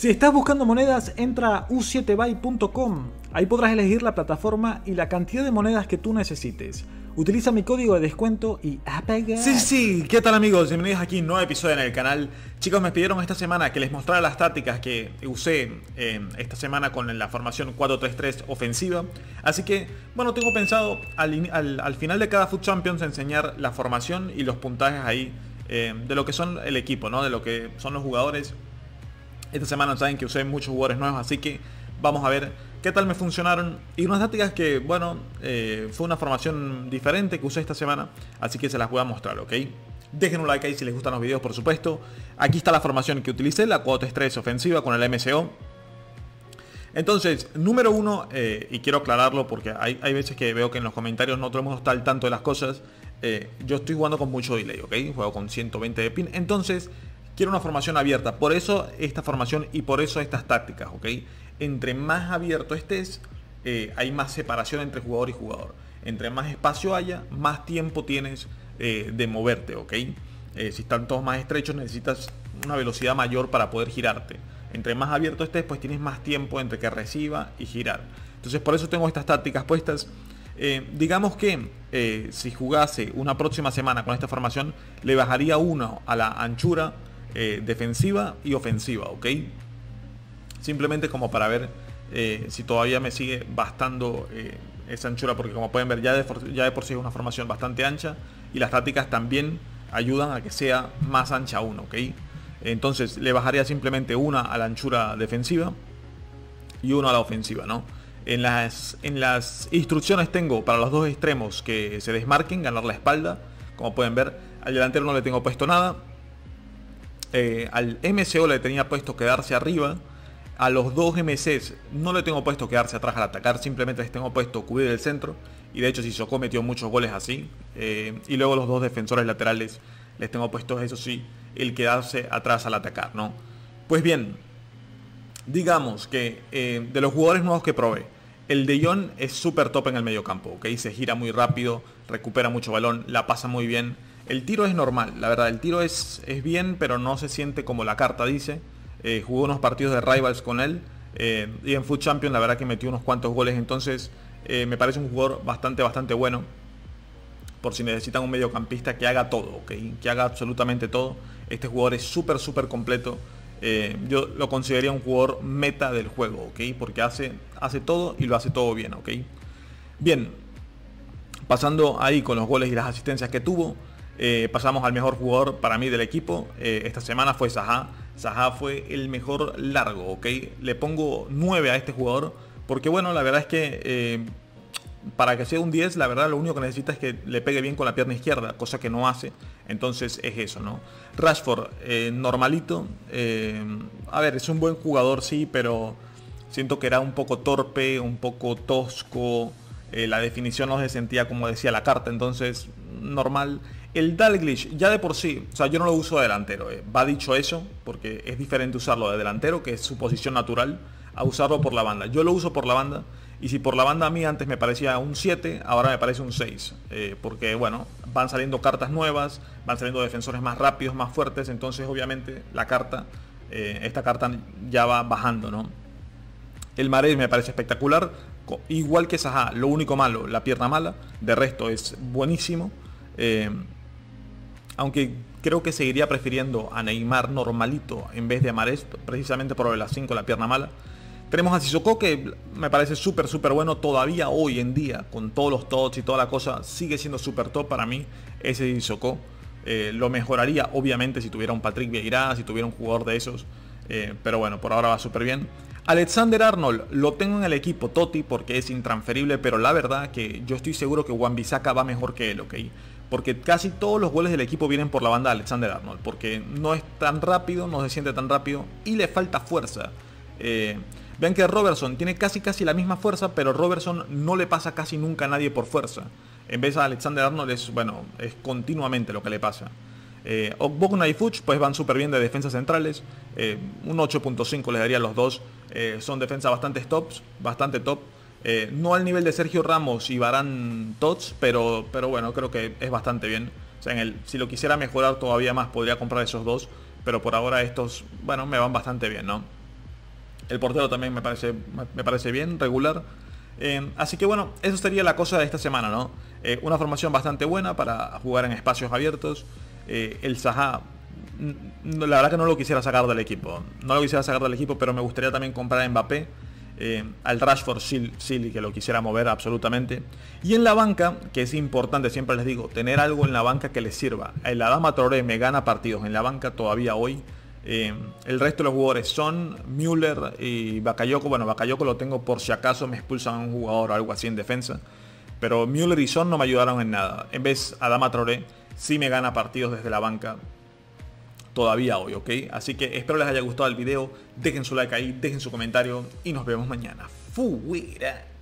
Si estás buscando monedas, entra a u7buy.com. Ahí podrás elegir la plataforma y la cantidad de monedas que tú necesites. Utiliza mi código de descuento y apaga. Sí, ¿qué tal amigos? Bienvenidos aquí a un nuevo episodio en el canal. Chicos, me pidieron esta semana que les mostrara las tácticas que usé esta semana con la formación 4-3-3 ofensiva. Así que, bueno, tengo pensado al final de cada FUT Champions enseñar la formación y los puntajes ahí de lo que son el equipo, ¿no? De lo que son los jugadores. Esta semana saben que usé muchos jugadores nuevos, así que vamos a ver qué tal me funcionaron. Y unas tácticas que, bueno, fue una formación diferente que usé esta semana, así que se las voy a mostrar, ¿ok? Dejen un like ahí si les gustan los videos, por supuesto. Aquí está la formación que utilicé, la 4-3-3 ofensiva con el MCO. Entonces, número uno, y quiero aclararlo porque hay veces que veo que en los comentarios no todo el mundo está al tanto de las cosas. Yo estoy jugando con mucho delay, ¿ok? Juego con 120 de pin, entonces quiero una formación abierta. Por eso esta formación y por eso estas tácticas, ¿ok? Entre más abierto estés, hay más separación entre jugador y jugador. Entre más espacio haya, más tiempo tienes de moverte, ¿ok? Si están todos más estrechos, necesitas una velocidad mayor para poder girarte. Entre más abierto estés, pues tienes más tiempo entre que reciba y girar. Entonces por eso tengo estas tácticas puestas. Digamos que si jugase una próxima semana con esta formación, le bajaría uno a la anchura defensiva y ofensiva, ¿ok? Simplemente como para ver si todavía me sigue bastando esa anchura, porque como pueden ver ya de por sí es una formación bastante ancha y las tácticas también ayudan a que sea más ancha aún, ¿ok? Entonces le bajaría simplemente una a la anchura defensiva y uno a la ofensiva, ¿no? En las instrucciones tengo para los dos extremos que se desmarquen, ganar la espalda, como pueden ver. Al delantero no le tengo puesto nada. Al MCO le tenía puesto quedarse arriba. A los dos MCs no le tengo puesto quedarse atrás al atacar, simplemente les tengo puesto cubrir el centro. Y de hecho Sissoko metió muchos goles así. Y luego los dos defensores laterales les tengo puestos, eso sí, el quedarse atrás al atacar, ¿no? Pues bien, digamos que de los jugadores nuevos que probé, el De Jong es súper top en el mediocampo, ¿ok? Se gira muy rápido, recupera mucho balón, la pasa muy bien. El tiro es normal, la verdad, el tiro es bien, pero no se siente como la carta dice. Jugué unos partidos de Rivals con él y en FUT Champions la verdad que metió unos cuantos goles, entonces me parece un jugador bastante bueno. Por si necesitan un mediocampista que haga todo, ¿ok? Que haga absolutamente todo. Este jugador es súper completo. Yo lo consideraría un jugador meta del juego, ¿ok? Porque hace todo y lo hace todo bien, ¿ok? Bien, pasando ahí con los goles y las asistencias que tuvo. Pasamos al mejor jugador para mí del equipo. Esta semana fue Zaha. Zaha fue el mejor largo, ¿ok? Le pongo 9 a este jugador porque, bueno, la verdad es que para que sea un 10, la verdad lo único que necesita es que le pegue bien con la pierna izquierda, cosa que no hace. Entonces es eso, ¿no? Rashford, normalito. A ver, es un buen jugador, sí, pero siento que era un poco torpe, un poco tosco. La definición no se sentía como decía la carta, entonces normal. El Dalglish, ya de por sí, o sea, yo no lo uso de delantero. Va dicho eso, porque es diferente usarlo de delantero, que es su posición natural, a usarlo por la banda. Yo lo uso por la banda, y si por la banda a mí antes me parecía un 7, ahora me parece un 6. Porque, bueno, van saliendo cartas nuevas, van saliendo defensores más rápidos, más fuertes, entonces obviamente la carta, esta carta ya va bajando, ¿no? El Mahrez me parece espectacular, igual que Zaha, lo único malo, la pierna mala, de resto es buenísimo. Aunque creo que seguiría prefiriendo a Neymar normalito en vez de a Mahrez, precisamente por las 5, la pierna mala. Tenemos a Sissoko, que me parece súper bueno todavía hoy en día, con todos los tots y toda la cosa, sigue siendo súper top para mí ese Sissoko. Lo mejoraría obviamente si tuviera un Patrick Vieira, si tuviera un jugador de esos, pero bueno, por ahora va súper bien. Alexander-Arnold lo tengo en el equipo Totti porque es intransferible, pero la verdad que yo estoy seguro que Wan-Bissaka va mejor que él, ¿ok? Porque casi todos los goles del equipo vienen por la banda de Alexander-Arnold, porque no es tan rápido, no se siente tan rápido y le falta fuerza. Vean que Robertson tiene casi la misma fuerza, pero Robertson no le pasa casi nunca a nadie por fuerza. En vez de Alexander-Arnold es continuamente lo que le pasa. Ogbonna y Fuchs pues van súper bien de defensas centrales. Un 8.5 les daría a los dos. Son defensas bastante top. No al nivel de Sergio Ramos y Varane Tots, pero bueno, creo que es bastante bien. O sea, si lo quisiera mejorar todavía más, podría comprar esos dos. Pero por ahora estos, bueno, me van bastante bien, ¿no? El portero también me parece bien, regular. Así que bueno, eso sería la cosa de esta semana, ¿no? Una formación bastante buena para jugar en espacios abiertos. El Zaha, la verdad que no lo quisiera sacar del equipo. No lo quisiera sacar del equipo, pero me gustaría también comprar a Mbappé. Al Rashford sí que lo quisiera mover absolutamente. Y en la banca, que es importante, siempre les digo, tener algo en la banca que les sirva. El Adama Traoré me gana partidos en la banca todavía hoy. El resto de los jugadores son Müller y Bakayoko. Bueno, Bakayoko lo tengo por si acaso me expulsan a un jugador o algo así en defensa. Pero Müller y Son no me ayudaron en nada. En vez, Adama Traoré sí me gana partidos desde la banca todavía hoy, ¿ok? Así que espero les haya gustado el video. Dejen su like ahí, dejen su comentario y nos vemos mañana. ¡Fuera!